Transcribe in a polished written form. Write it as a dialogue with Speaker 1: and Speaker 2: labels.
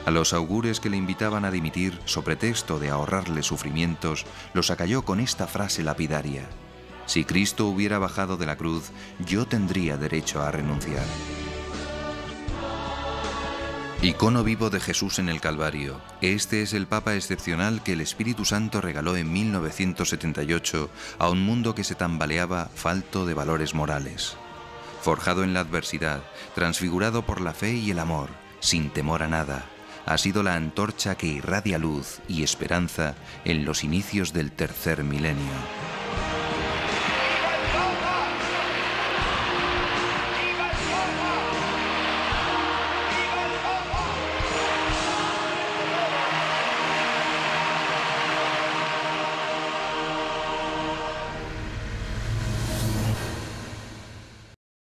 Speaker 1: A los augures que le invitaban a dimitir, so pretexto de ahorrarle sufrimientos, los acalló con esta frase lapidaria: si Cristo hubiera bajado de la cruz, yo tendría derecho a renunciar. Icono vivo de Jesús en el Calvario, este es el Papa excepcional que el Espíritu Santo regaló en 1978 a un mundo que se tambaleaba falto de valores morales. Forjado en la adversidad, transfigurado por la fe y el amor, sin temor a nada, ha sido la antorcha que irradia luz y esperanza en los inicios del tercer milenio.